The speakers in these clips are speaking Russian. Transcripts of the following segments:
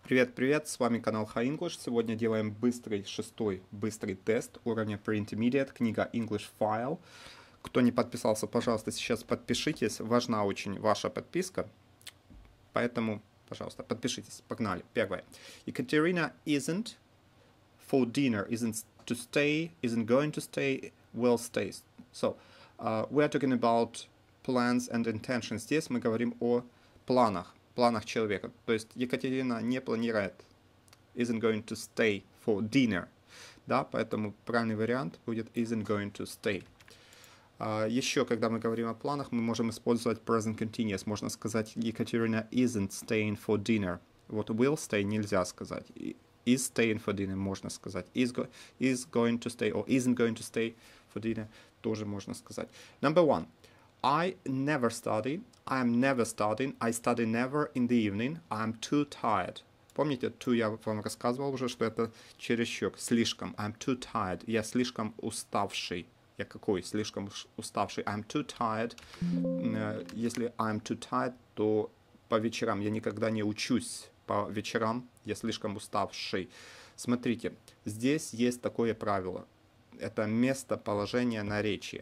Привет-привет, с вами канал Hi English. Сегодня делаем шестой быстрый тест уровня Pre-Intermediate, книга English File. Кто не подписался, пожалуйста, сейчас подпишитесь. Важна очень ваша подписка, поэтому, пожалуйста, подпишитесь. Погнали. Первое. Ekaterina isn't for dinner, isn't to stay, isn't going to stay, will stay. So, we are talking about plans and intentions. Здесь мы говорим о планах человека. То есть Екатерина не планирует, isn't going to stay for dinner. Да, поэтому правильный вариант будет isn't going to stay. Еще, когда мы говорим о планах, мы можем использовать present continuous. Можно сказать Екатерина isn't staying for dinner. Вот will stay нельзя сказать. Is staying for dinner можно сказать. Is going to stay or isn't going to stay for dinner тоже можно сказать. Number one. I never study. I am never studying. I study never in the evening. I am too tired. Помните, too я вам рассказывал уже, что это чересчур, слишком. I'm too tired. Я слишком уставший. Я какой? Слишком уставший. I'm too tired. Если I'm too tired, то по вечерам я никогда не учусь. По вечерам я слишком уставший. Смотрите, здесь есть такое правило. Это местоположение наречия.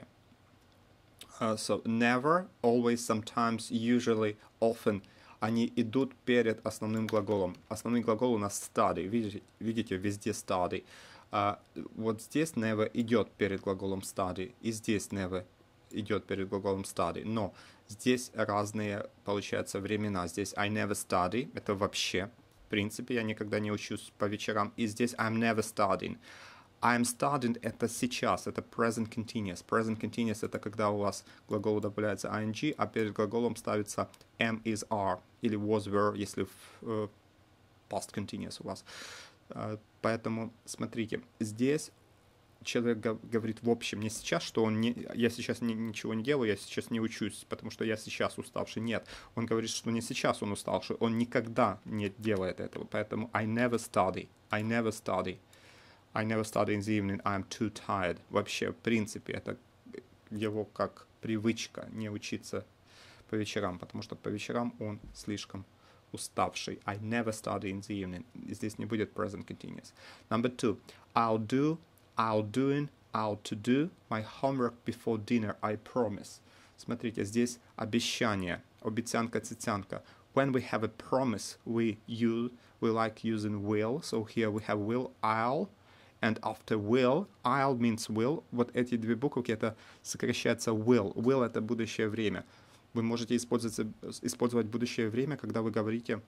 So never, always, sometimes, usually, often. Они идут перед основным глаголом. Основной глагол у нас study. Видите, везде study. Вот здесь never идет перед глаголом study. И здесь never идет перед глаголом study. Но здесь разные, получается, времена. Здесь I never study. Это вообще. В принципе, я никогда не учусь по вечерам. И здесь I'm never studying. I'm studying это сейчас, это present continuous. Present continuous это когда у вас глаголу добавляется ing, а перед глаголом ставится am, is, are или was, were, если в past continuous у вас. Поэтому смотрите, здесь человек говорит в общем не сейчас, что я сейчас ничего не делаю, я сейчас не учусь, потому что я сейчас уставший. Нет, он говорит, что не сейчас он уставший, он никогда не делает этого. Поэтому I never study. I never study in the evening, I'm too tired. Вообще, в принципе, это его как привычка не учиться по вечерам, потому что по вечерам он слишком уставший. I never study in the evening. Здесь не будет present continuous. Number two. I'll doing, I'll to do my homework before dinner, I promise. Смотрите, здесь обещание, обещанка-цитянка. When we have a promise, we like using will. So here we have will, I'll. And after will, I'll means will. Вот эти две буквы, это сокращается will. Will это будущее время. Вы можете использовать будущее время, когда вы говорите,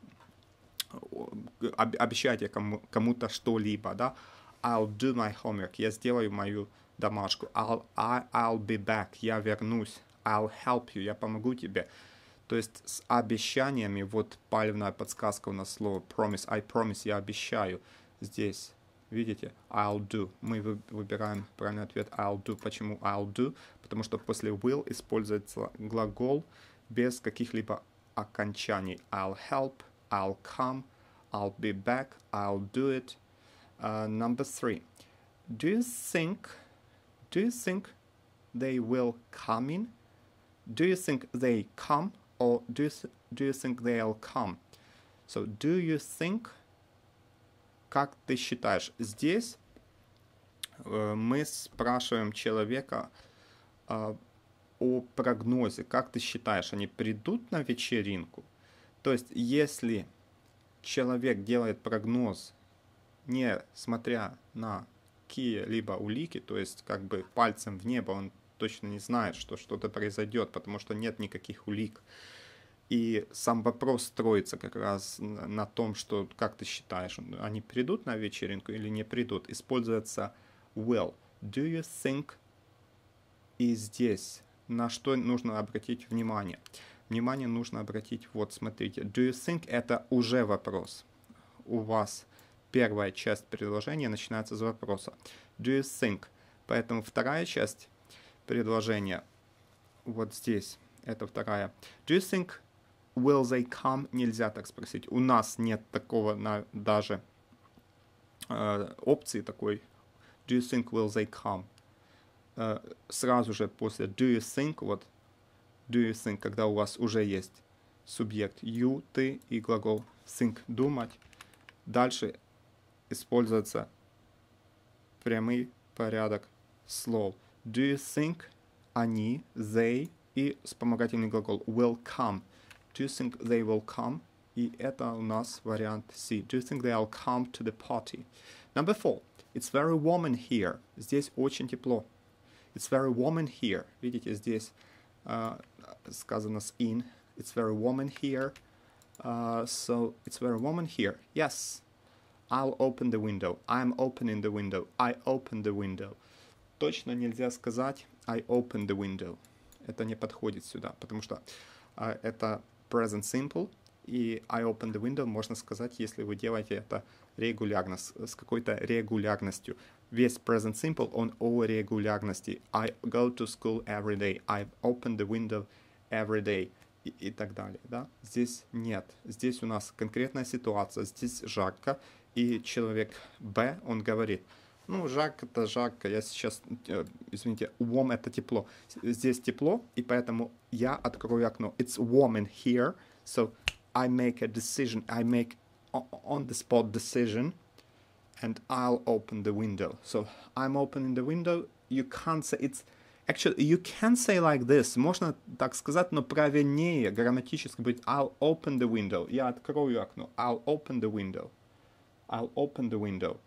обещаете кому-то что-либо, да? I'll do my homework. Я сделаю мою домашку. I'll be back. Я вернусь. I'll help you. Я помогу тебе. То есть с обещаниями, вот палевная подсказка у нас слово promise. I promise. Я обещаю. Здесь. Видите? I'll do. Мы выбираем правильный ответ I'll do. Почему I'll do? Потому что после will используется глагол без каких-либо окончаний. I'll help, I'll come, I'll be back, I'll do it. Number three. Do you think they will come in? Do you think they come or do you think they'll come? So, do you think... Как ты считаешь? Здесь мы спрашиваем человека о прогнозе. Как ты считаешь, они придут на вечеринку? То есть, если человек делает прогноз, не смотря на какие-либо улики, то есть как бы пальцем в небо, он точно не знает, что что-то произойдет, потому что нет никаких улик. И сам вопрос строится как раз на том, что, как ты считаешь, они придут на вечеринку или не придут. Используется will. Do you think? И здесь на что нужно обратить внимание? Внимание нужно обратить, вот смотрите. Do you think это уже вопрос. У вас первая часть предложения начинается с вопроса. Do you think? Поэтому вторая часть предложения вот здесь. Это вторая. Do you think will they come? Нельзя так спросить. У нас нет такого даже опции такой. Do you think will they come? Сразу же после do you think, вот do you think, когда у вас уже есть субъект you, ты и глагол think, думать. Дальше используется прямой порядок слов. Do you think они, they и вспомогательный глагол will come. Do you think they will come? И это у нас вариант C. Do you think they'll come to the party? Number 4. It's very warm in here. Здесь очень тепло. It's very warm in here. Видите, здесь сказано с in. It's very warm in here. So it's very warm in here. Yes. I'll open the window. I'm opening the window. I open the window. Точно нельзя сказать I open the window. Это не подходит сюда, потому что это present simple, и I open the window можно сказать, если вы делаете это регулярно, с какой-то регулярностью. Весь present simple, он о регулярности. I go to school every day. I open the window every day. И так далее. Да? Здесь нет. Здесь у нас конкретная ситуация. Здесь жарко, и человек Б, он говорит, ну, жарко-то жарко, я сейчас, извините, warm это тепло. Здесь тепло, и поэтому я открою окно. It's warm in here, so I make a decision. I make on the spot decision, and I'll open the window. So I'm opening the window. You can't say it's actually you can say like this. Можно так сказать, но правильнее грамматически будет I'll open the window. Я открою окно. I'll open the window. I'll open the window.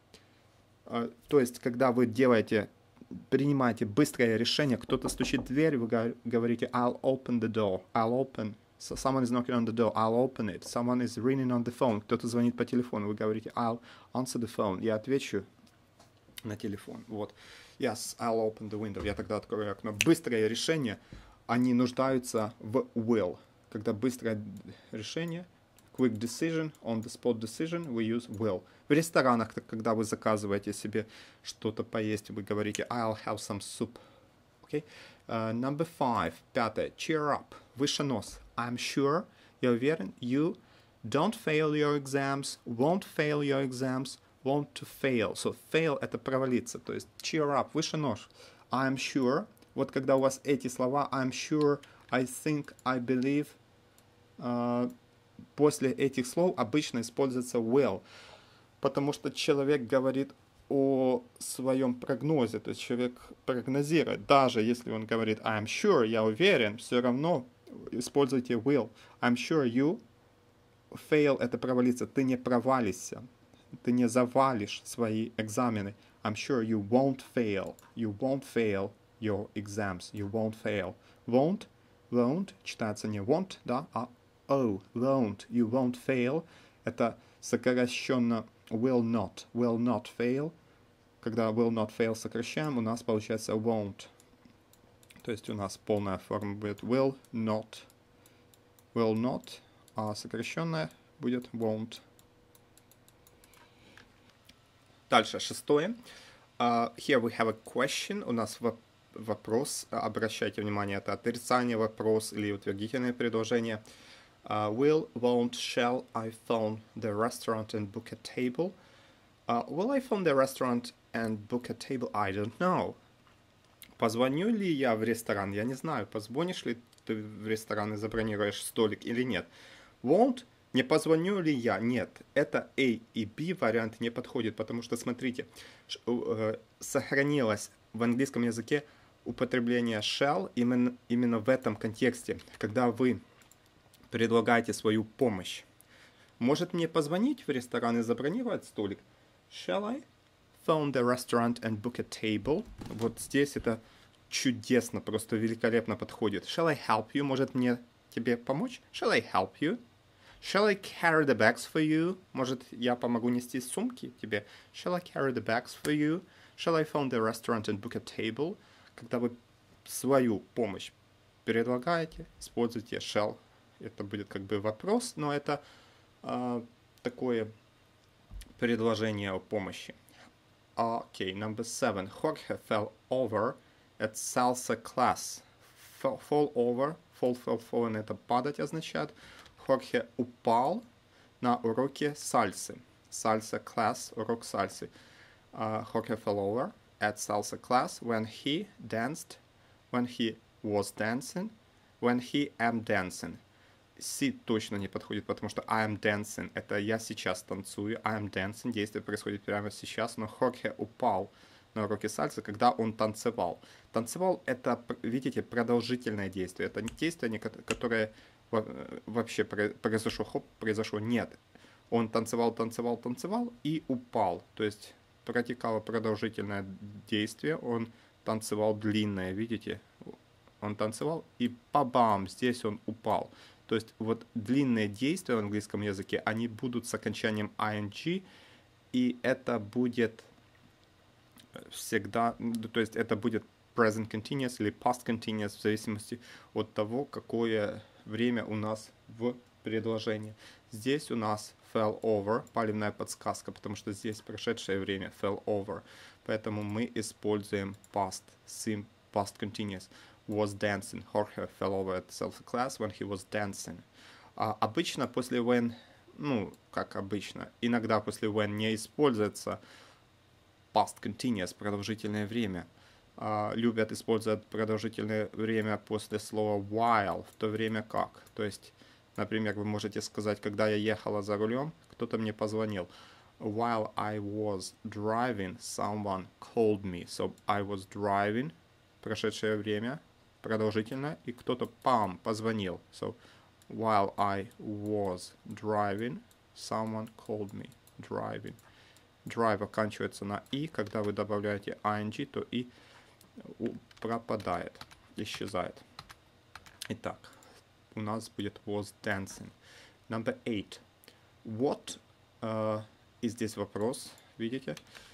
То есть, когда вы принимаете быстрое решение, кто-то стучит в дверь, вы говорите I'll open the door. I'll open. So someone is knocking on the door. I'll open it. Someone is ringing on the phone. Кто-то звонит по телефону. Вы говорите I'll answer the phone. Я отвечу на телефон. Вот. Yes, I'll open the window. Я тогда открою окно. Быстрое решение, они нуждаются в will. Когда быстрое решение, quick decision, on the spot decision, we use will. В ресторанах, когда вы заказываете себе что-то поесть, вы говорите I'll have some soup. Okay? Number 5. Пятое. Cheer up. Выше нос. I'm sure. Я уверен. You don't fail your exams. Won't fail your exams. Want to fail. So fail это провалиться. То есть cheer up. Выше нос. I'm sure. Вот когда у вас эти слова I'm sure, I think, I believe. После этих слов обычно используется will. Потому что человек говорит о своем прогнозе, то есть человек прогнозирует. Даже если он говорит I'm sure, я уверен, все равно используйте will. I'm sure you fail это провалиться. Ты не провалишься. Ты не завалишь свои экзамены. I'm sure you won't fail. You won't fail your exams. You won't fail. Won't читается не won't, да, а won't. You won't fail. Это сокращенно will not fail. Когда will not fail сокращаем, у нас получается won't. То есть у нас полная форма будет will not, а сокращенная будет won't. Дальше, шестое. Here we have a question. У нас вопрос. Обращайте внимание, это отрицание, вопрос или утвердительное предложение. Will, won't, shall I phone the restaurant and book a table? Will I phone the restaurant and book a table? I don't know. Позвоню ли я в ресторан? Я не знаю. Позвонишь ли ты в ресторан и забронируешь столик или нет? Won't? Не позвоню ли я? Нет. Это A и B вариант не подходит, потому что, смотрите, сохранилось в английском языке употребление shall именно в этом контексте, когда вы предлагаете свою помощь. Может мне позвонить в ресторан и забронировать столик? Shall I phone the restaurant and book a table? Вот здесь это чудесно, просто великолепно подходит. Shall I help you? Может мне тебе помочь? Shall I help you? Shall I carry the bags for you? Может я помогу нести сумки тебе? Shall I carry the bags for you? Shall I phone the restaurant and book a table? Когда вы свою помощь предлагаете, используйте shall. Это будет как бы вопрос, но это такое предложение о помощи. Okay, number 7. Jorge fell over at salsa class. Fall over, fall, это падать означает. Jorge упал на уроке сальсы. Salsa class, урок сальсы. Jorge fell over at salsa class when he was dancing, when he am dancing. see точно не подходит, потому что I am dancing, это я сейчас танцую, I am dancing, действие происходит прямо сейчас, но Хорхе упал на уроке сальсы, когда он танцевал. Танцевал это, видите, продолжительное действие, это не действие, которое вообще произошло, хоп, произошло, нет. Он танцевал, танцевал, танцевал и упал, то есть протекало продолжительное действие, он танцевал длинное, видите, он танцевал и па-бам, здесь он упал. То есть вот длинные действия в английском языке, они будут с окончанием ing, и это будет всегда, то есть это будет present continuous или past continuous в зависимости от того, какое время у нас в предложении. Здесь у нас fell over, палевная подсказка, потому что здесь прошедшее время fell over, поэтому мы используем past continuous. Was dancing. Jorge fell over at selfie class when he was dancing. Обычно после when, ну, как обычно, иногда после when не используется past continuous, продолжительное время. Любят использовать продолжительное время после слова while, в то время как. То есть, например, вы можете сказать, когда я ехала за рулем, кто-то мне позвонил. While I was driving, someone called me. So I was driving, прошедшее время, продолжительно, и кто-то пам позвонил. So, while I was driving, someone called me. Driving. Drive оканчивается на и, когда вы добавляете ing, то и пропадает, исчезает. Итак, у нас будет was dancing. Number 8. What, и здесь вопрос, видите?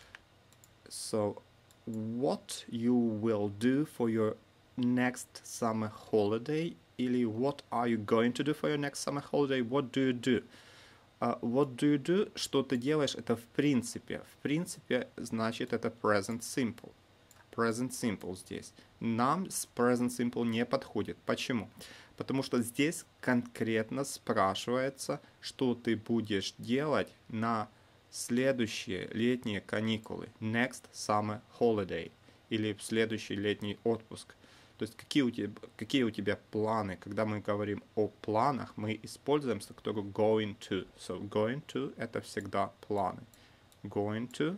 So, what you will do for your next summer holiday, или what are you going to do for your next summer holiday, what do you do? What do you do, что ты делаешь, это в принципе. В принципе, значит, это present simple. Present simple здесь. Нам с present simple не подходит. Почему? Потому что здесь конкретно спрашивается, что ты будешь делать на следующие летние каникулы. Next summer holiday. Или в следующий летний отпуск. То есть какие у тебя планы? Когда мы говорим о планах, мы используем структуру going to. So going to это всегда планы. Going to.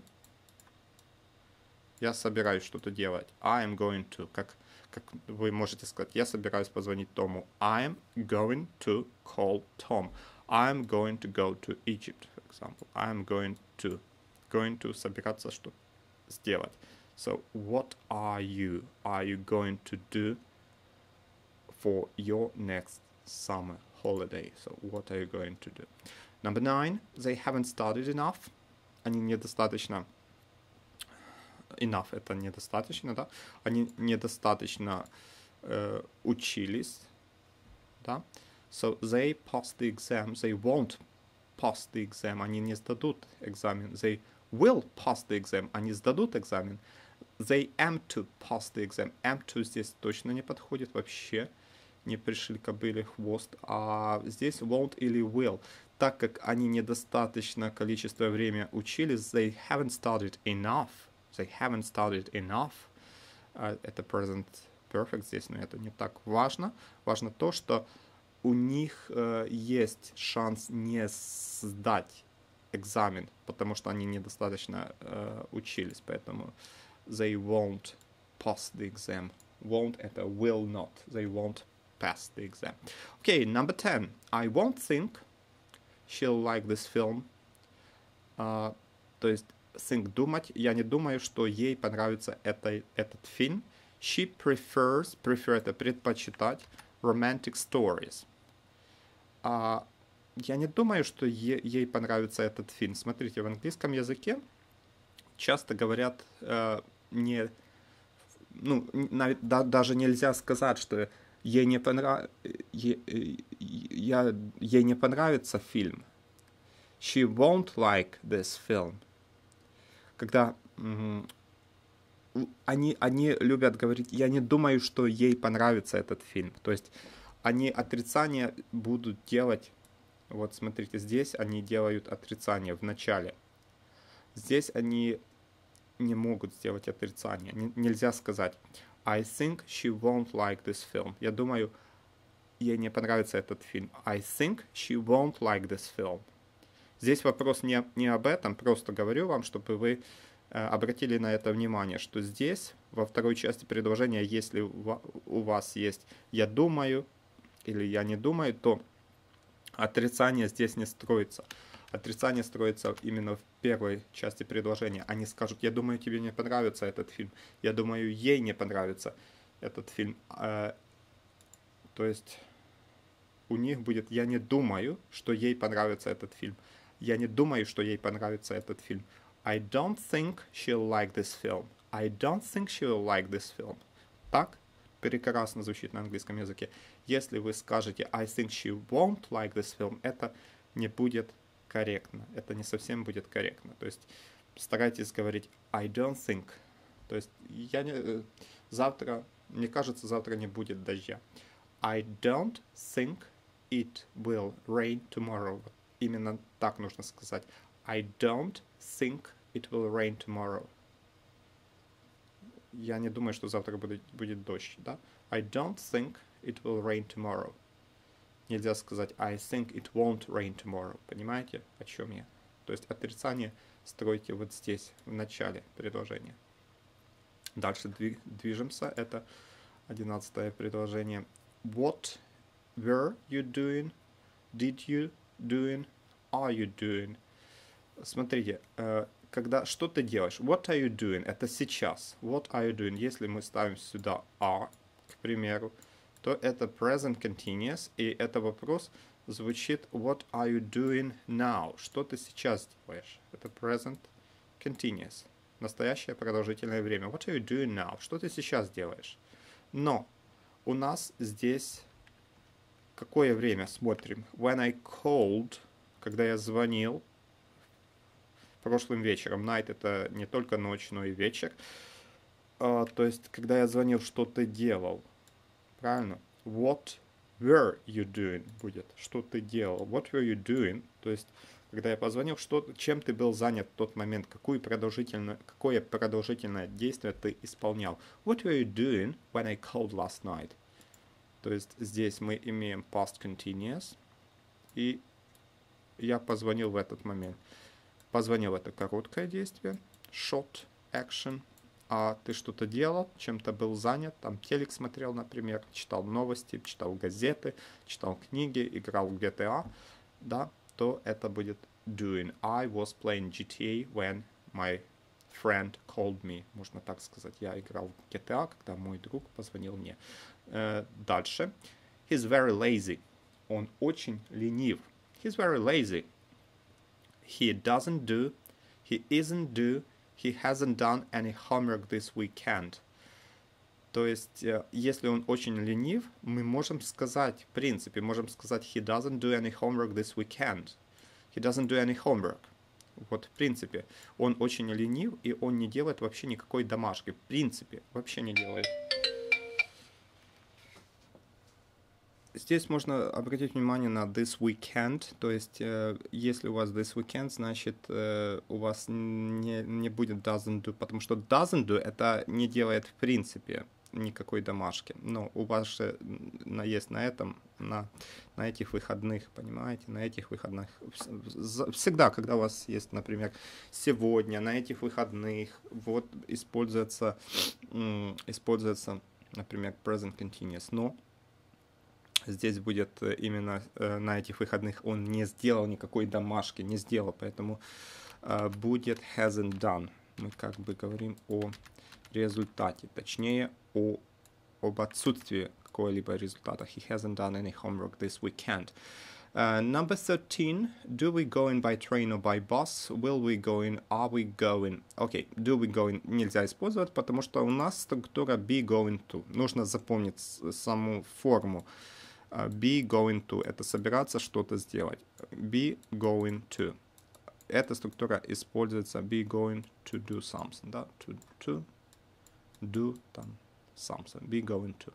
Я собираюсь что-то делать. I am going to. Как вы можете сказать, я собираюсь позвонить Тому. I am going to call Tom. I am going to go to Egypt, for example. I am going to. Going to собираться что сделать. So, what are you going to do for your next summer holiday? So, what are you going to do? Number 9. They haven't studied enough. Они недостаточно. Enough это недостаточно, да? Они недостаточно учились, да? So, they passed the exam. They won't pass the exam. Они не сдадут экзамен. They will pass the exam. Они сдадут экзамен. They aim to pass the exam. Aim to здесь точно не подходит вообще. Не пришли кобыле хвост. А здесь won't или will. Так как они недостаточно количество времени учились, they haven't studied enough. They haven't studied enough. Это present perfect здесь, но это не так важно. Важно то, что у них есть шанс не сдать экзамен, потому что они недостаточно учились, поэтому they won't pass the exam. Won't это will not. They won't pass the exam. Okay, number 10. I won't think she'll like this film. То есть think думать. Я не думаю, что ей понравится этот фильм. She prefers, prefer это предпочитать, romantic stories. Я не думаю, что ей понравится этот фильм. Смотрите, в английском языке часто говорят даже нельзя сказать, что ей не понравится фильм. She won't like this film. Когда они любят говорить, я не думаю, что ей понравится этот фильм. То есть они отрицание будут делать. Вот смотрите, здесь они делают отрицание в начале. Здесь они не могут сделать отрицание. Нельзя сказать I think she won't like this film. Я думаю, ей не понравится этот фильм. I think she won't like this film. Здесь вопрос не об этом, просто говорю вам, чтобы вы обратили на это внимание, что здесь, во второй части предложения, если у вас есть «я думаю» или «я не думаю», то отрицание здесь не строится. Отрицание строится именно в первой части предложения. Они скажут: «Я думаю, тебе не понравится этот фильм». «Я думаю, ей не понравится этот фильм». То есть у них будет «я не думаю, что ей понравится этот фильм». «Я не думаю, что ей понравится этот фильм». I don't think she'll like this film. I don't think she'll like this film. Так прекрасно звучит на английском языке. Если вы скажете I think she won't like this film, это не будет корректно. Это не совсем будет корректно. То есть старайтесь говорить I don't think. То есть завтра, мне кажется, завтра не будет дождя. I don't think it will rain tomorrow. Именно так нужно сказать. I don't think it will rain tomorrow. Я не думаю, что завтра будет дождь, да? I don't think it will rain tomorrow. Нельзя сказать I think it won't rain tomorrow. Понимаете, о чем я? То есть отрицание стройте вот здесь, в начале предложения. Дальше движемся. Это 11-е предложение. What were you doing? Did you doing? Are you doing? Смотрите, когда что ты делаешь? What are you doing? Это сейчас. What are you doing? Если мы ставим сюда are, к примеру, то это present continuous, и это вопрос звучит what are you doing now? Что ты сейчас делаешь? Это present continuous. Настоящее продолжительное время. What are you doing now? Что ты сейчас делаешь? Но у нас здесь какое время? Смотрим. When I called, когда я звонил прошлым вечером. Night — это не только ночь, но и вечер. То есть, когда я звонил, что ты делал? Правильно? What were you doing будет. Что ты делал? What were you doing? То есть, когда я позвонил, чем ты был занят в тот момент? Какое продолжительное действие ты исполнял? What were you doing when I called last night? То есть, здесь мы имеем past continuous. И я позвонил в этот момент. Позвонил — это короткое действие, short action, а ты что-то делал, чем-то был занят, там телек смотрел, например, читал новости, читал газеты, читал книги, играл в GTA, да, то это будет doing. I was playing GTA when my friend called me. Можно так сказать. Я играл в GTA, когда мой друг позвонил мне. Дальше. He's very lazy. Он очень ленив. He's very lazy. He doesn't do, he isn't do, he hasn't done any homework this weekend. То есть, если он очень ленив, мы можем сказать, в принципе, можем сказать he doesn't do any homework this weekend. He doesn't do any homework. Вот, в принципе, он очень ленив, и он не делает вообще никакой домашки. В принципе, вообще не делает. Здесь можно обратить внимание на this weekend, то есть если у вас this weekend, значит у вас не будет doesn't do, потому что doesn't do это не делает в принципе никакой домашки, но у вас же есть на этих выходных, понимаете, на этих выходных, всегда, когда у вас есть, например, сегодня, на этих выходных, вот используется, например, present continuous, но здесь будет именно на этих выходных он не сделал никакой домашки, не сделал, поэтому будет hasn't done. Мы как бы говорим о результате, точнее об отсутствии какого-либо результата. He hasn't done any homework this weekend. Number 13. Do we go in by train or by bus? Will we go in? Are we going? Окей, do we go in нельзя использовать, потому что у нас структура be going to. Нужно запомнить саму форму. Be going to — это собираться что-то сделать. Be going to. Эта структура используется be going to do something, да? To do там something. Be going to.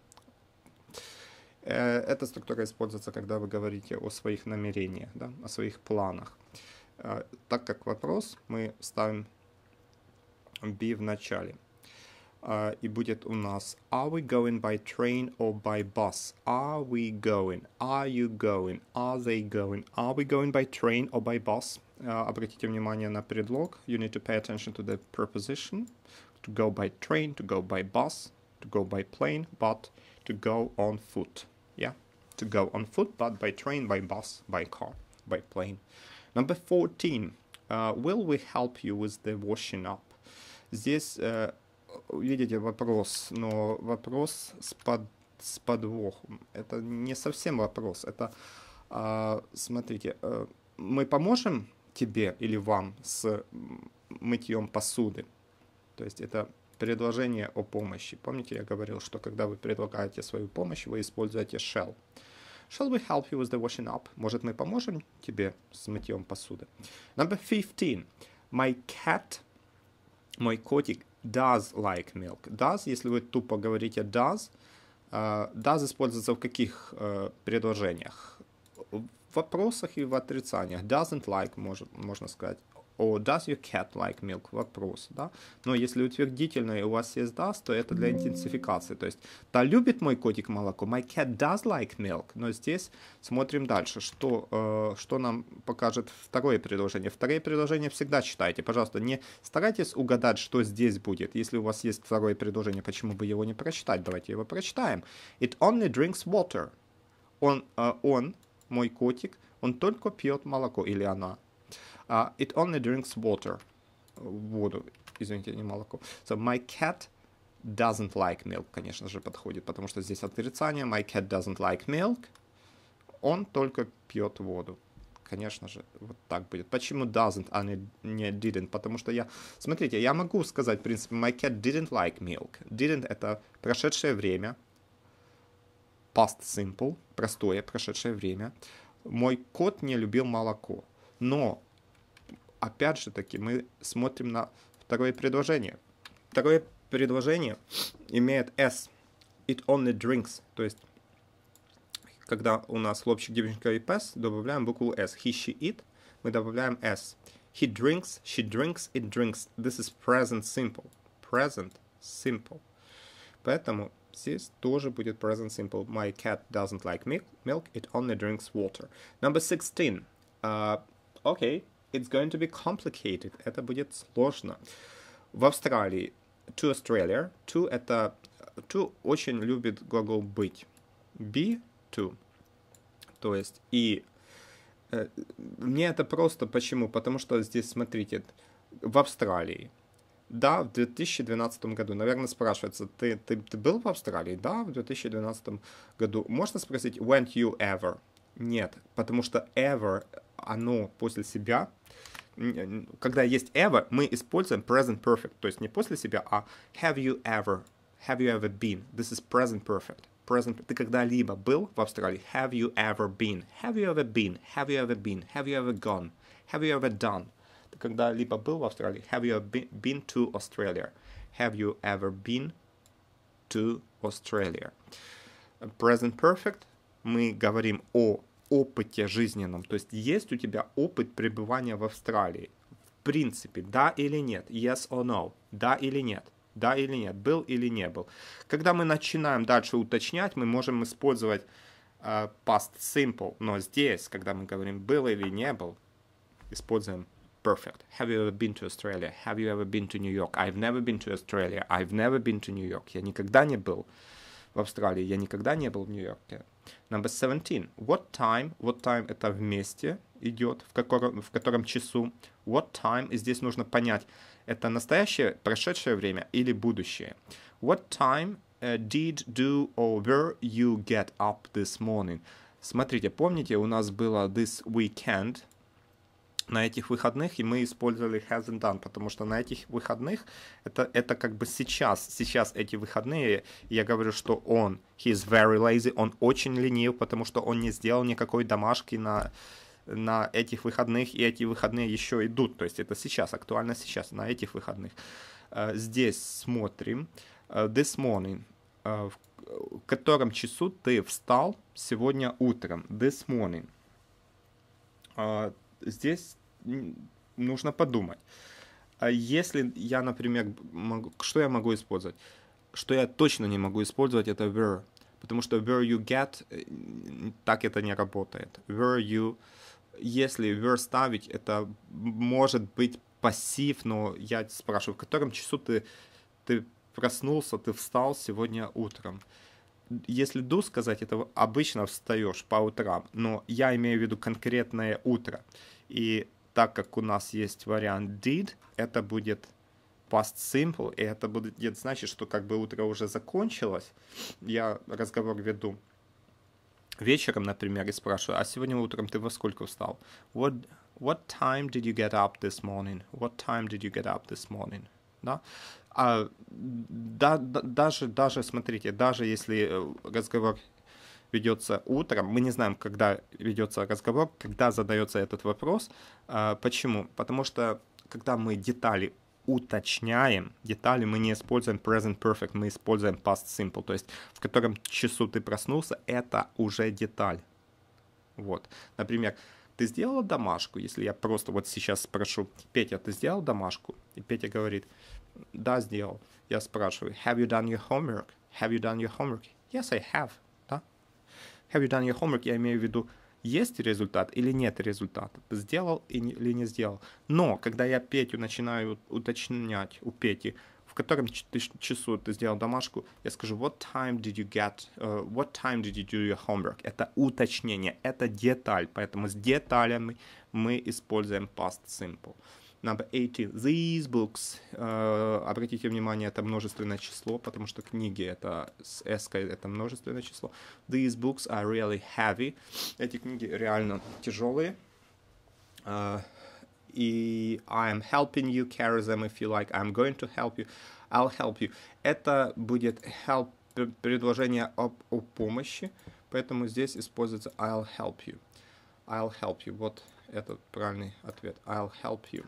Эта структура используется, когда вы говорите о своих намерениях, да? О своих планах. Так как вопрос, мы ставим be в начале. И будет у нас Are we going by train or by bus? Are we going? Are you going? Are they going? Are we going by train or by bus? Обратите внимание на предлог. You need to pay attention to the preposition. To go by train, to go by bus, to go by plane, but to go on foot. Yeah, to go on foot, but by train, by bus, by car, by plane. Number 14. Will we help you with the washing up? Здесь, видите, вопрос, но вопрос с подвохом. Это не совсем вопрос. Это, смотрите, мы поможем тебе или вам с мытьем посуды. То есть это предложение о помощи. Помните, я говорил, что когда вы предлагаете свою помощь, вы используете shall. Shall we help you with the washing up? Может, мы поможем тебе с мытьем посуды? Number 15. My cat, мой котик, does like milk. Does, если вы тупо говорите does используется в каких предложениях? В вопросах и в отрицаниях. Doesn't like, можно сказать. Or does your cat like milk? Вопрос, да? Но если утвердительно и у вас есть does, то это для идентификации. То есть, да, любит мой котик молоко. My cat does like milk. Но здесь смотрим дальше, что нам покажет второе предложение. Второе предложение всегда читайте. Пожалуйста, не старайтесь угадать, что здесь будет. Если у вас есть второе предложение, почему бы его не прочитать? Давайте его прочитаем. It only drinks water. Он, мой котик, он только пьет молоко. Или она. It only drinks water. Воду, извините, не молоко. So, my cat doesn't like milk, конечно же, подходит, потому что здесь отрицание. My cat doesn't like milk. Он только пьет воду. Конечно же, вот так будет. Почему doesn't, а не didn't? Потому что смотрите, я могу сказать, в принципе, my cat didn't like milk. Didn't — это прошедшее время. Past simple, простое прошедшее время. Мой кот не любил молоко. Но опять же таки, мы смотрим на второе предложение. Второе предложение имеет S. It only drinks. То есть, когда у нас хлопчик, девочка и пес, добавляем букву S. He, she, it, мы добавляем S. He drinks, she drinks, it drinks. This is present simple. Present simple. Поэтому здесь тоже будет present simple. My cat doesn't like milk. It only drinks water. Number 16. Okay. It's going to be complicated. Это будет сложно. В Австралии to Australia. To очень любит глагол быть. Be to. То есть мне это просто почему? Потому что здесь, смотрите, в Австралии. Да, в 2012 году. Наверное, спрашивается, ты был в Австралии? Да, в 2012 году. Можно спросить, went you ever? Нет, потому что ever, оно после себя. Когда есть ever, мы используем present perfect. То есть не после себя, а have you ever been. This is present perfect. Ты когда-либо был в Австралии? Have you ever been? Have you ever been? Have you ever been? Have you ever gone? Have you ever done? Ты когда-либо был в Австралии? Have you ever been to Australia? Have you ever been to Australia? Present perfect. Мы говорим о опыте жизненном. То есть у тебя опыт пребывания в Австралии. В принципе, да или нет? Yes or no? Да или нет? Да или нет? Был или не был? Когда мы начинаем дальше уточнять, мы можем использовать past simple. Но здесь, когда мы говорим был или не был, используем perfect. Have you ever been to Australia? Have you ever been to New York? I've never been to Australia. I've never been to New York. Я никогда не был в Австралии. Я никогда не был в Нью-Йорке. Number 17. What time? What time это вместе идет, в котором часу. What time? И здесь нужно понять, это настоящее, прошедшее время или будущее. What time did, do or were you get up this morning? Смотрите, помните, у нас было this weekend на этих выходных, и мы использовали hasn't done, потому что на этих выходных это как бы сейчас эти выходные, я говорю, что he is very lazy, он очень ленив, потому что он не сделал никакой домашки на этих выходных, и эти выходные еще идут, то есть это сейчас, актуально сейчас, на этих выходных. Здесь смотрим, this morning, в котором часу ты встал сегодня утром, this morning. Здесь нужно подумать. А если я, например, что я могу использовать? Что я точно не могу использовать, это were. Потому что were you get, так это не работает. Were you, если were ставить, это может быть пассив, но я спрашиваю, в котором часу ты проснулся, ты встал сегодня утром. Если do сказать, это обычно встаешь по утрам, но я имею в виду конкретное утро. И так как у нас есть вариант did, это будет past simple, и это будет значит, что как бы утро уже закончилось. Я разговор веду вечером, например, и спрашиваю, а сегодня утром ты во сколько встал? What time did you get up this morning? What time did you get up this morning? Да? Даже, смотрите, даже если разговор ведется утром, мы не знаем, когда ведется разговор, когда задается этот вопрос. Почему? Потому что, когда мы детали уточняем, детали мы не используем present perfect, мы используем past simple, то есть в котором часу ты проснулся, это уже деталь. Вот. Например, ты сделала домашку? Если я просто вот сейчас спрошу, Петя, ты сделал домашку? И Петя говорит, да, сделал. Я спрашиваю, have you done your homework? Have you done your homework? Yes, I have. Да? Have you done your homework? Я имею в виду, есть результат или нет результата? Ты сделал или не сделал? Но, когда я Петю начинаю уточнять у Пети, в котором часу ты сделал домашку, я скажу, what time did you do your homework? Это уточнение, это деталь, поэтому с деталями мы используем past simple. Number 18. These books. Обратите внимание, это множественное число, потому что книги это с S-кой, это множественное число. These books are really heavy. Эти книги реально тяжелые. И I'm helping you carry them if you like. I'm going to help you. I'll help you. Это будет help, предложение о помощи, поэтому здесь используется I'll help you. I'll help you. Вот этот правильный ответ. I'll help you.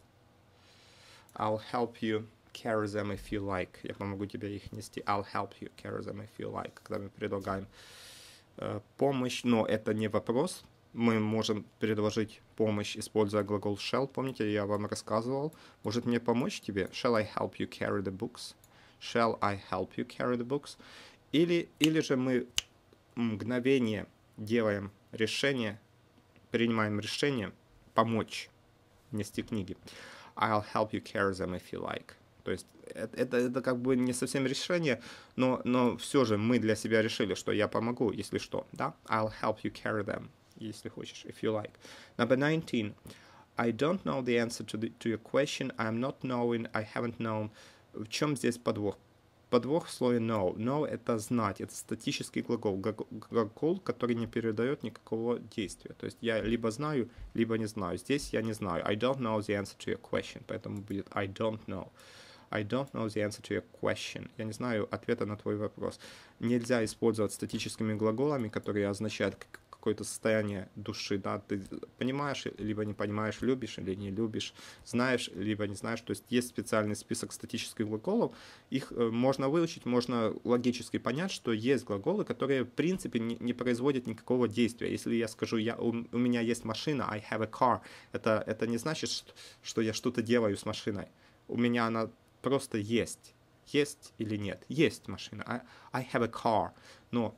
I'll help you carry them if you like. Я помогу тебе их нести. I'll help you carry them if you like. Когда мы предлагаем помощь, но это не вопрос. Мы можем предложить помощь, используя глагол shall. Помните, я вам рассказывал. Может мне помочь тебе? Shall I help you carry the books? Shall I help you carry the books? Или же мы мгновение делаем решение, принимаем решение помочь нести книги. I'll help you carry them if you like. То есть это как бы не совсем решение, но все же мы для себя решили, что я помогу, если что. Да? I'll help you carry them, если хочешь, if you like. Number 19. I don't know the answer to your question. I'm not knowing. I haven't known. В чем здесь подвох? Подвох в слове know. Know — это знать, это статический глагол. Глагол, который не передает никакого действия. То есть я либо знаю, либо не знаю. Здесь я не знаю. I don't know the answer to your question. Поэтому будет I don't know. I don't know the answer to your question. Я не знаю ответа на твой вопрос. Нельзя использовать статическими глаголами, которые означают какое-то состояние души, да, ты понимаешь, либо не понимаешь, любишь или не любишь, знаешь, либо не знаешь, то есть есть специальный список статических глаголов, их можно выучить, можно логически понять, что есть глаголы, которые в принципе не производят никакого действия. Если я скажу, у меня есть машина, I have a car, это не значит, что я что-то делаю с машиной, у меня она просто есть. Есть или нет? Есть машина. I have a car. Но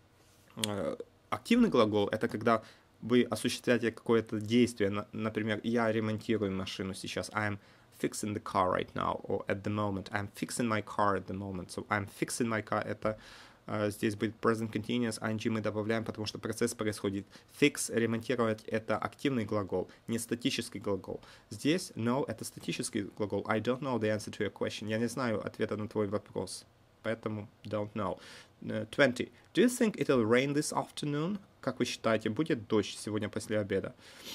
активный глагол — это когда вы осуществляете какое-то действие. Например, я ремонтирую машину сейчас. I'm fixing the car right now. Or at the moment. I'm fixing my car at the moment. So I'm fixing my car. Это здесь будет present continuous. ING мы добавляем, потому что процесс происходит. Fix, ремонтировать — это активный глагол, не статический глагол. Здесь know — это статический глагол. I don't know the answer to your question. Я не знаю ответа на твой вопрос. Поэтому don't know. 20. Do you think it'll rain this afternoon? Как вы считаете, будет дождь сегодня после обеда?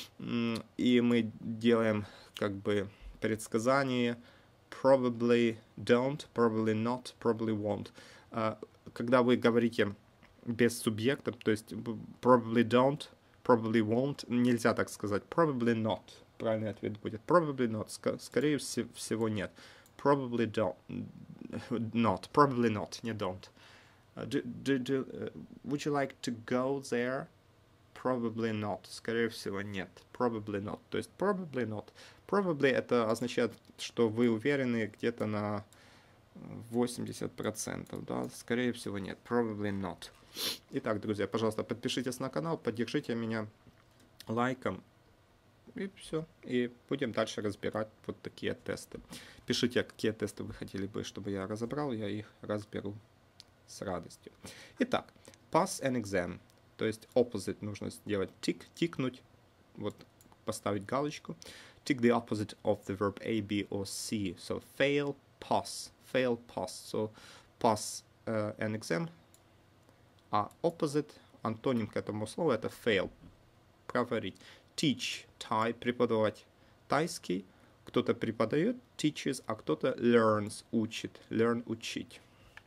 И мы делаем как бы предсказание. Probably don't, probably not, probably won't. Когда вы говорите без субъекта, то есть probably don't, probably won't, нельзя так сказать. Probably not. Правильный ответ будет probably not. Скорее всего нет. Probably don't. Not. Probably not. Не don't. Would you like to go there? probably not. Скорее всего, нет. Probably not. То есть probably not. Probably это означает, что вы уверены где-то на 80%, да? Скорее всего, нет. Probably not. Итак, друзья, пожалуйста, подпишитесь на канал, поддержите меня лайком. И все. И будем дальше разбирать вот такие тесты. Пишите, какие тесты вы хотели бы, чтобы я разобрал. Я их разберу с радостью. Итак, pass an exam. То есть opposite нужно сделать tick, тикнуть. Вот поставить галочку. Tick the opposite of the verb A, B or C. So fail, pass. Fail, pass. So pass an exam. А opposite, антоним к этому слову, это fail. Проварить. Teach, Thai, преподавать тайский. Кто-то преподает, teaches, а кто-то learns, учит. Learn, учить.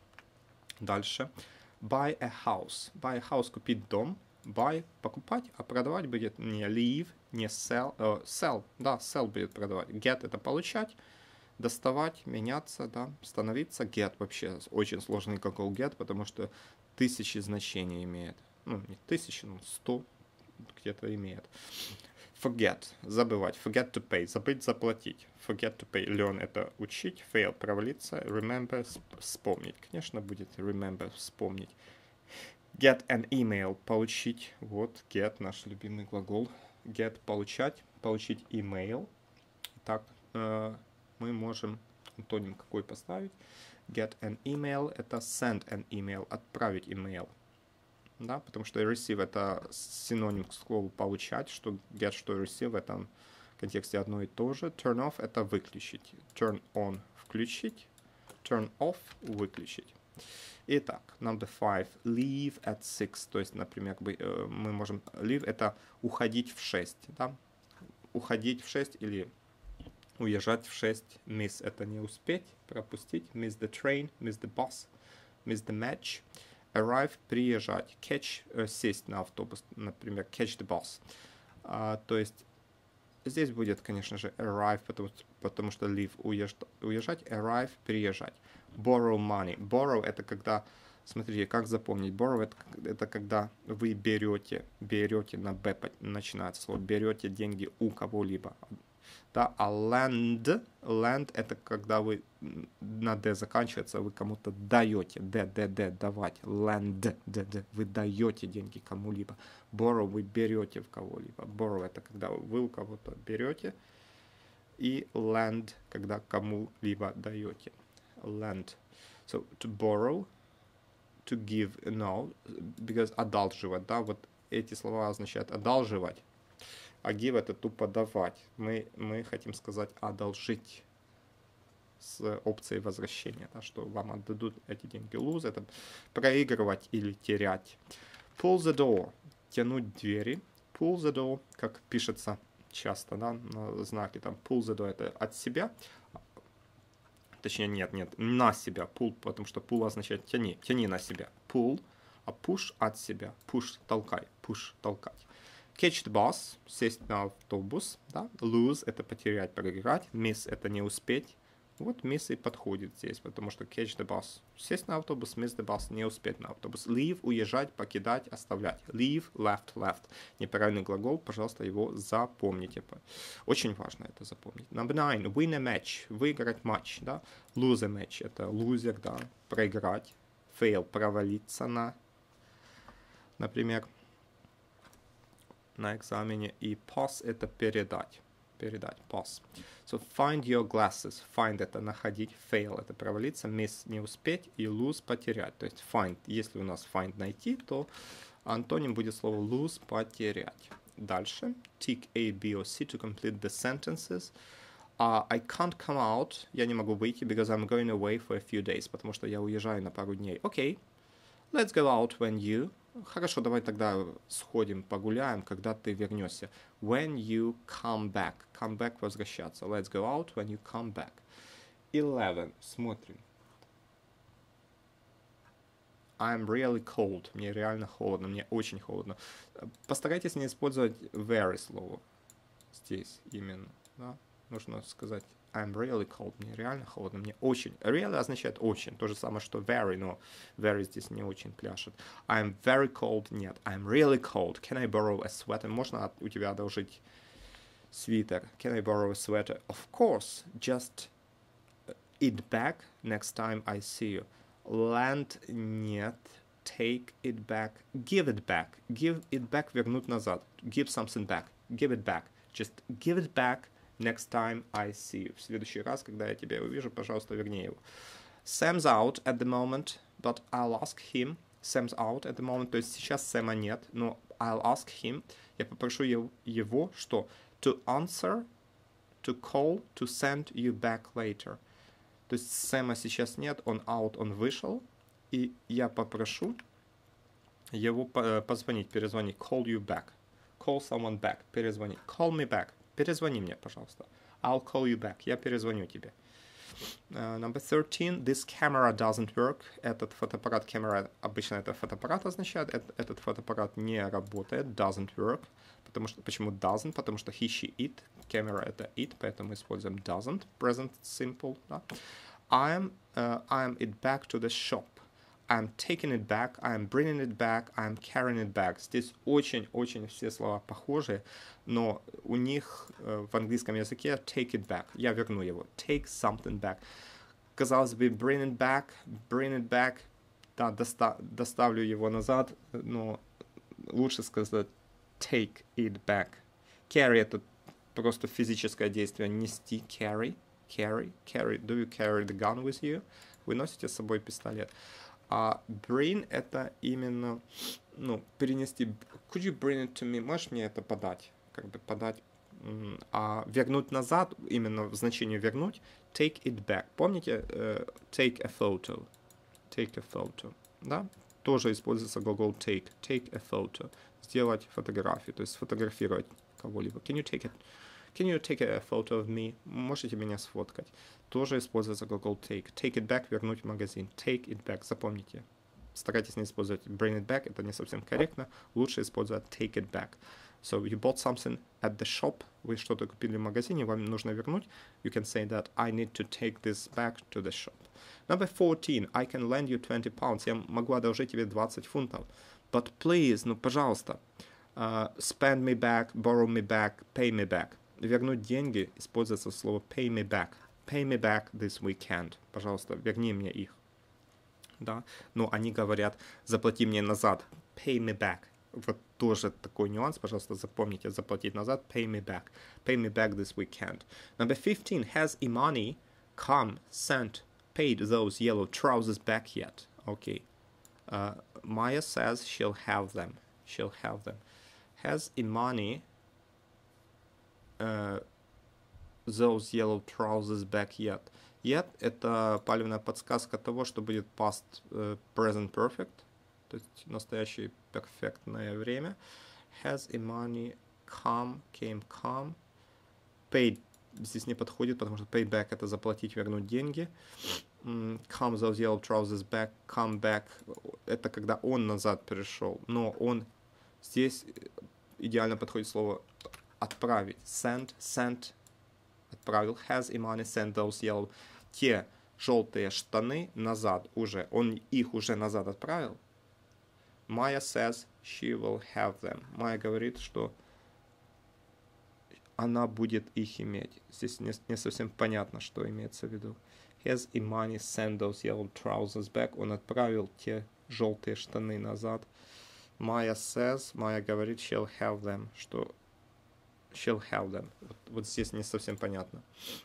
Дальше. Buy a house. Buy a house, купить дом. Buy, покупать, а продавать будет не leave, не sell. Sell, да, sell будет продавать. Get, это получать. Доставать, меняться, да, становиться. Get, вообще очень сложный глагол get, потому что тысячи значений имеет. Ну, не тысячи, но 100 где-то имеет. Forget, забывать. Forget to pay, забыть заплатить. Forget to pay, learn это учить. Fail, провалиться. Remember, вспомнить. Конечно, будет remember, вспомнить. Get an email, получить. Вот, get, наш любимый глагол. Get, получать. Получить email. Итак, мы можем антоним какой поставить. Get an email, это send an email, отправить email. Да, потому что receive это синоним к слову получать, что get, что receive в этом контексте одно и то же. Turn off это выключить. Turn on включить. Turn off выключить. Итак, number 5. Leave at 6. То есть, например, мы можем leave это уходить в 6. Да? Уходить в 6 или уезжать в 6. Miss это не успеть, пропустить. Miss the train, miss the bus, miss the match. Arrive – приезжать. Catch – сесть на автобус, например, catch the bus. То есть здесь будет, конечно же, arrive, потому что leave – уезжать, arrive – приезжать. Borrow money. Borrow – это когда, смотрите, как запомнить. Borrow – это когда вы берете на B начинается слово, берете деньги у кого-либо. Да, а lend это когда вы на D заканчивается, вы кому-то даете, давать, lend, вы даете деньги кому-либо. Borrow вы берете в кого-либо. Borrow это когда вы у кого-то берете, и lend когда кому-либо даете. Lend. So to borrow, to give, no, because одалживать, да, вот эти слова означают одалживать. А give это тупо давать. Мы хотим сказать одолжить с опцией возвращения, да, что вам отдадут эти деньги. Lose это проигрывать или терять. Pull the door. Тянуть двери. Pull the door, как пишется часто, да, на знаке там. Pull the door это от себя. Точнее, нет, на себя. Pull, потому что pull означает тяни на себя. Pull, а push от себя. Push, толкай. Push, толкать. Catch the bus, сесть на автобус, да. Lose это потерять, проиграть. Miss это не успеть. Вот miss и подходит здесь, потому что catch the bus, сесть на автобус, miss the bus, не успеть на автобус. Leave, уезжать, покидать, оставлять. Leave, left. Неправильный глагол, пожалуйста, его запомните. Очень важно это запомнить. Number 9. Win a match, выиграть матч, да. Lose a match, это лузер, да, проиграть. Fail, провалиться например, на экзамене. И pass это передать, pass. So find your glasses. Find это находить, fail это провалиться, miss не успеть и lose потерять. То есть find, если у нас find найти, то антоним будет слово lose потерять. Дальше. Tick A, B or C to complete the sentences. I can't come out. Я не могу выйти because I'm going away for a few days. Потому что я уезжаю на пару дней. Okay. Let's go out when you... Хорошо, давай тогда сходим, погуляем, когда ты вернешься. When you come back. Come back – возвращаться. Let's go out when you come back. 11. Смотрим. I'm really cold. Мне реально холодно. Мне очень холодно. Постарайтесь не использовать very слово. Здесь именно. Да? Нужно сказать I'm really cold. Мне реально холодно. Мне очень. Really означает очень. То же самое, что very, но very здесь не очень пляшет. I'm very cold. Нет. I'm really cold. Can I borrow a sweater? Можно у тебя одолжить свитер? Can I borrow a sweater? Of course. Just it back next time I see you. Lend нет. Take it back. Give it back. Give it back. Вернуть назад. Give something back. Give it back. Just give it back next time I see you. В следующий раз, когда я тебя увижу, пожалуйста, верни его. Sam's out at the moment, but I'll ask him. Sam's out at the moment, то есть сейчас Сэма нет, но I'll ask him. Я попрошу его, что? To answer, to call, to send you back later. То есть Сэма сейчас нет, он out, он вышел, и я попрошу его позвонить, перезвонить. Call you back. Call someone back. Перезвонить. Call me back. Перезвони мне, пожалуйста. I'll call you back. Я перезвоню тебе. Number 13. This camera doesn't work. Этот фотоаппарат, camera, обычно это фотоаппарат означает. Этот фотоаппарат не работает. Doesn't work. Потому что, почему doesn't? Потому что he, she, it. Camera это it, поэтому используем doesn't. Present simple. Да? I'm it back to the shop. I'm taking it back, I'm bringing it back, I'm carrying it back. Здесь очень-очень все слова похожие, но у них в английском языке take it back. Я верну его. Take something back. Казалось бы, bring it back. Да, доставлю его назад, но лучше сказать take it back. Carry это просто физическое действие. Нести, carry. Do you carry the gun with you? Вы носите с собой пистолет. А bring это именно, перенести. Could you bring it to me? Можешь мне это подать? Как бы подать. А вернуть назад, именно в значении вернуть, take it back. Помните, take a photo. Take a photo. Да? Тоже используется глагол take. Take a photo. Сделать фотографию, то есть сфотографировать кого-либо. Can you take a photo of me? Можете меня сфоткать? Тоже используется глагол take. Take it back, вернуть в магазин. Take it back, запомните. Старайтесь не использовать bring it back, это не совсем корректно. Лучше использовать take it back. So you bought something at the shop. Вы что-то купили в магазине, вам нужно вернуть. You can say that I need to take this back to the shop. Number 14. I can lend you 20 pounds. Я могу одолжить тебе 20 фунтов. But please, пожалуйста. Spend me back, borrow me back, pay me back. Вернуть деньги используется слово pay me back. Pay me back this weekend. Пожалуйста, верни мне их. Да? Но они говорят, заплати мне назад. Pay me back. Вот тоже такой нюанс, пожалуйста, запомните. Заплатить назад. Pay me back. Pay me back this weekend. Number 15. Has Imani come, sent, paid those yellow trousers back yet? Okay. Maya says she'll have them. She'll have them. Has Imani those yellow trousers back yet? Yet — это палевная подсказка того, что будет past present perfect, то есть настоящее перфектное время. Has Imani come, came, come. Paid здесь не подходит, потому что pay back — это заплатить, вернуть деньги. Come those yellow trousers back, come back — это когда он назад пришел, но он здесь идеально подходит слово отправить. Sent, отправил. Has Imani sent those yellow? Те желтые штаны назад уже. Он их уже назад отправил. Maya says she will have them. Майя говорит, что она будет их иметь. Здесь не совсем понятно, что имеется в виду. Has Imani sent those yellow trousers back? Он отправил те желтые штаны назад. Maya says, Майя говорит, she'll have them, что she'll have them. Вот здесь не совсем понятно,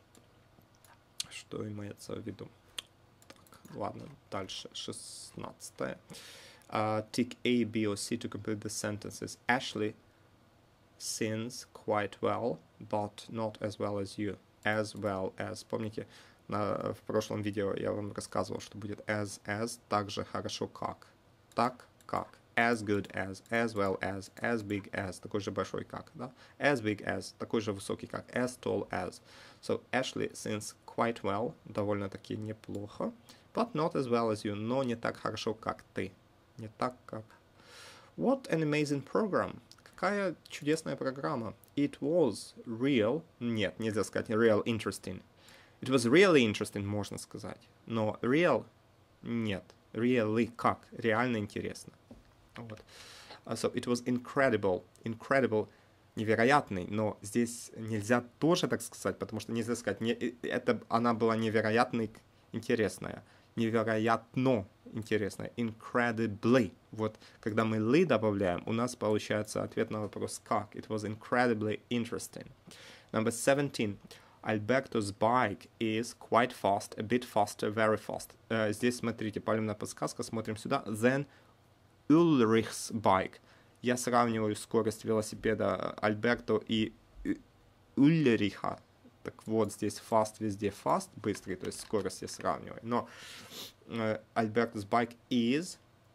что имеется в виду. Так, ладно, дальше, 16. Tick A, B or C to complete the sentences. Ashley sings quite well, but not as well as you. As well as. Помните, в прошлом видео я вам рассказывал, что будет as так же хорошо как. Так как. As good as well as big as, такой же большой как, да? As big as, такой же высокий как, as tall as. So Ashley sings quite well, довольно-таки неплохо, but not as well as you, но не так хорошо, как ты. Не так, как. What an amazing program. какая чудесная программа. It was real. Нет, нельзя сказать real interesting. It was really interesting, можно сказать. Но real нет. Really как? Реально интересно. Вот. So it was incredible. Incredible невероятный, но здесь нельзя тоже так сказать, потому что нельзя сказать, она была невероятно интересная. Невероятно интересная. Incredibly. Вот, когда мы ли добавляем, у нас получается ответ на вопрос как. It was incredibly interesting. Number 17. Alberto's bike is quite fast, a bit faster, very fast. Здесь, смотрите, палевная подсказка, смотрим сюда. Then Ulrich's bike. Я сравниваю скорость велосипеда Альберто и Ульриха. Так вот, здесь fast везде fast, быстрый, то есть скорость я сравниваю. Но Alberto's bike is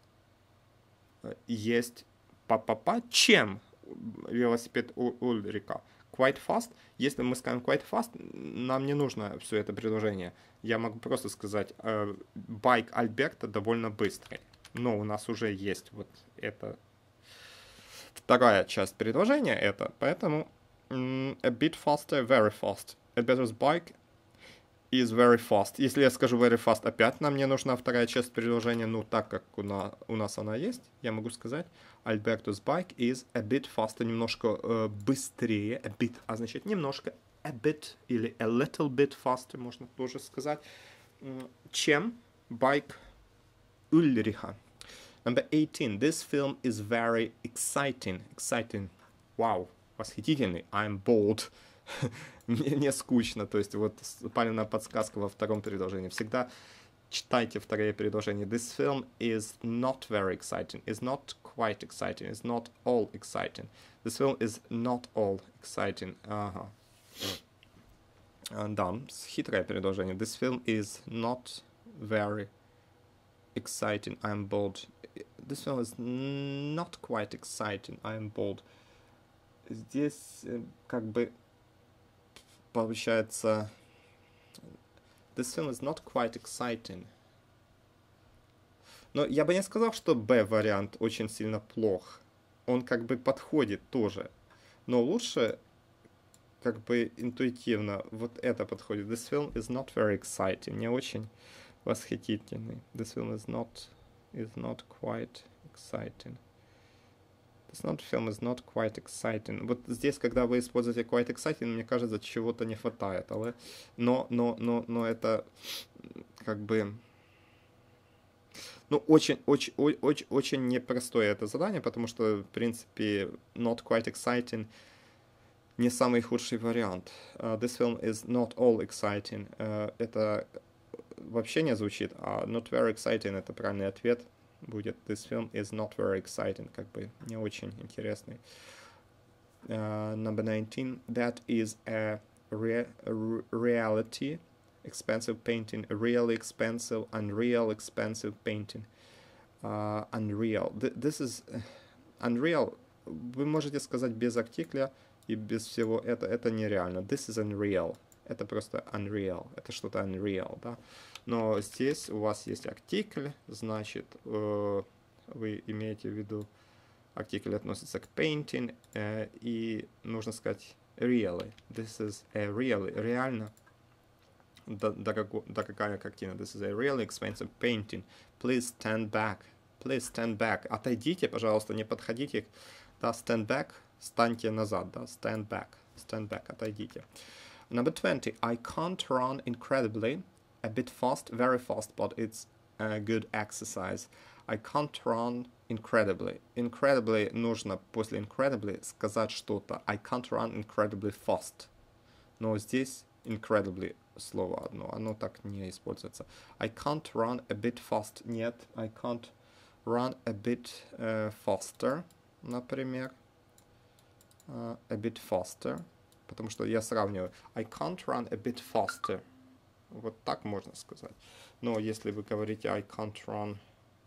есть чем велосипед Ульриха? Quite fast. Если мы скажем quite fast, нам не нужно все это предложение. Я могу просто сказать bike Альберто довольно быстрый. Но у нас уже есть вот это вторая часть предложения это, поэтому a bit faster, very fast. Alberto's bike is very fast. Если я скажу very fast, опять нам не нужна вторая часть предложения, ну так как у нас она есть, я могу сказать Alberto's bike is a bit faster, немножко быстрее, a bit означает немножко, a bit или a little bit faster, можно тоже сказать, чем bike Ульриха. Number 18. This film is very exciting. Exciting. Вау. Восхитительный. I'm bored. Не скучно. То есть вот палевная подсказка во втором предложении. Всегда читайте второе предложение. This film is not very exciting. Is not quite exciting. Is not all exciting. This film is not all exciting. Ага. Да, хитрое предложение. This film is not very exciting. I'm bored. This film is not quite exciting. I'm bored. Здесь как бы получается This film is not quite exciting. Но я бы не сказал, что Б вариант очень сильно плох. Он как бы подходит тоже. Но лучше как бы интуитивно вот это подходит. This film is not very exciting. Не очень восхитительный. This film is not quite exciting. This film is not quite exciting. Вот здесь, когда вы используете quite exciting, мне кажется, чего-то не хватает. Но это как бы очень непростое это задание, потому что, в принципе, not quite exciting не самый худший вариант. This film is not all exciting. Это вообще не звучит, а not very exciting это правильный ответ будет. This film is not very exciting, как бы не очень интересный. Number 19. That is a reality expensive painting. A really expensive, unreal expensive painting. Unreal. This is unreal. Вы можете сказать без артикля и без всего это нереально. This is unreal. Это просто unreal. Это что-то unreal, да. Но здесь у вас есть артикль, значит, вы имеете в виду, артикль относится к painting, и нужно сказать really. This is a really, реально дорогая картина. This is a really expensive painting. Please stand back. Please stand back. Отойдите, пожалуйста, не подходите. Да, stand back, станьте назад, да, stand back. Stand back, отойдите. Number 20. I can't run incredibly, a bit fast, very fast, but it's a good exercise. I can't run incredibly. Incredibly нужно после incredibly сказать что-то. I can't run incredibly fast. Но здесь incredibly слово одно, оно так не используется. I can't run a bit fast. Нет, I can't run a bit faster, например. A bit faster. Потому что я сравниваю. I can't run a bit faster. Вот так можно сказать. Но если вы говорите I can't run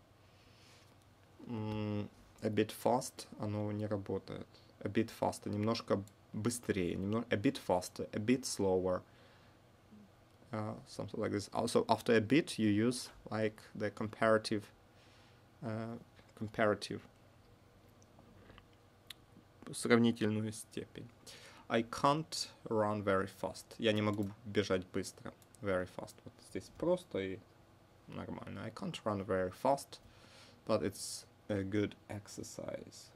a bit fast, оно не работает. A bit faster. Немножко быстрее. A bit faster. A bit slower. Something like this. Also, after a bit, you use like the comparative сравнительную степень. I can't run very fast. Я не могу бежать быстро. Very fast. Вот здесь просто и нормально. I can't run very fast, but it's a good exercise.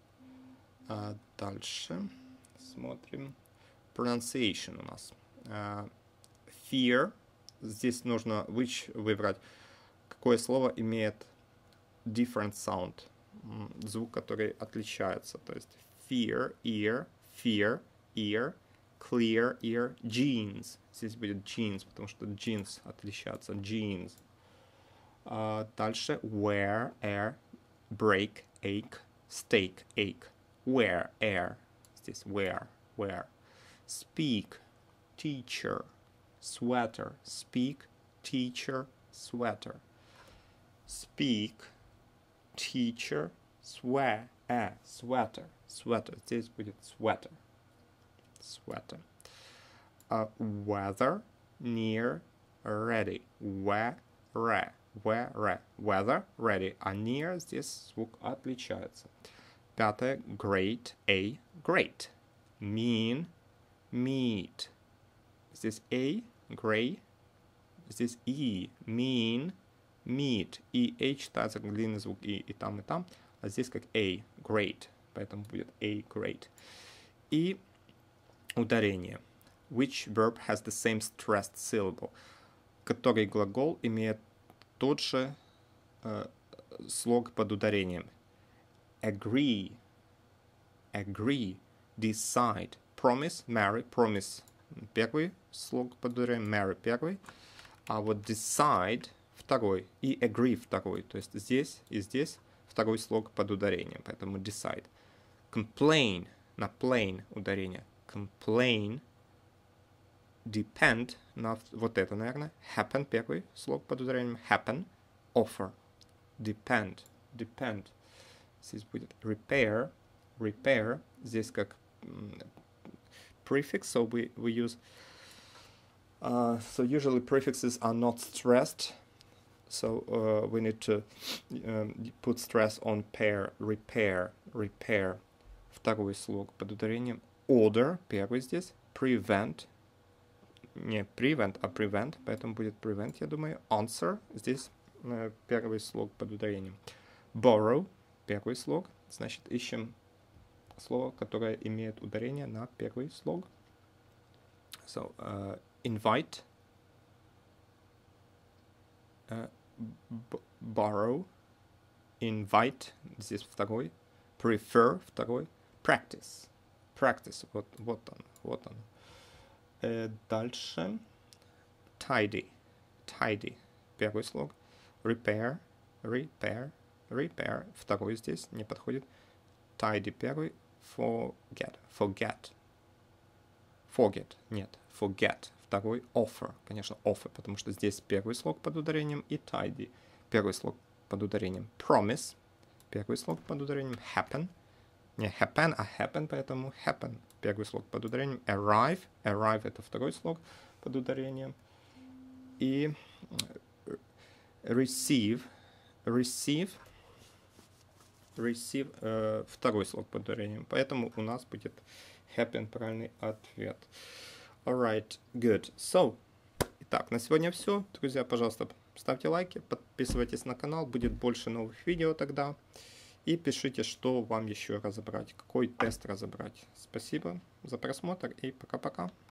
Дальше смотрим. Pronunciation у нас. Fear. Здесь нужно выбрать, какое слово имеет different sound. Звук, который отличается. То есть fear, ear, fear, ear, clear, ear, jeans. Здесь будет jeans, потому что jeans отличаются. Jeans. Дальше wear, air, break, ache, stake, ache. Wear, air. Здесь wear. Speak, teacher, sweater. Speak, teacher, sweater. Speak, teacher, sweater. Sweater. Здесь будет sweater. Weather, near, ready. Weather, ready. А near здесь звук отличается. Пятое. Great, great. Mean, meat. Здесь gray. Здесь mean, meat. И читается как длинный звук и там, и там. А здесь как great. Поэтому будет great. И ударение. Which verb has the same stressed syllable? Который глагол имеет тот же слог под ударением. Agree, decide, promise, marry, promise первый слог под ударением, marry первый, а вот decide второй и agree второй. То есть здесь и здесь второй слог под ударением, поэтому decide. Complain, на plain ударение. Complain, depend, на вот это, наверное. Happen, первый слог под ударением. Happen, offer, depend. Здесь будет repair. Здесь как prefix, so we use. So usually prefixes are not stressed, so we need to put stress on pair. Repair. Второй слог под ударением. Order, первый здесь. Prevent. Не prevent, а prevent, поэтому будет prevent, я думаю. Answer, здесь первый слог под ударением. Borrow, первый слог. Значит, ищем слово, которое имеет ударение на первый слог. So, invite. Borrow. Invite, здесь второй. Prefer, второй. Practice. Вот он. Дальше. Tidy. Первый слог. Repair. Второй здесь не подходит. Tidy первый. Forget. Второй. Offer. Конечно, offer, потому что здесь первый слог под ударением и tidy. Первый слог под ударением. Promise. Первый слог под ударением. Happen. Не happen, а happen, поэтому happen. Первый слог под ударением. Arrive. Это второй слог под ударением. И receive. Второй слог под ударением. Поэтому у нас будет happen правильный ответ. Alright, good. So, итак, на сегодня все. Друзья, пожалуйста, ставьте лайки, подписывайтесь на канал. Будет больше новых видео тогда. И пишите, что вам еще разобрать, какой тест разобрать. Спасибо за просмотр и пока-пока.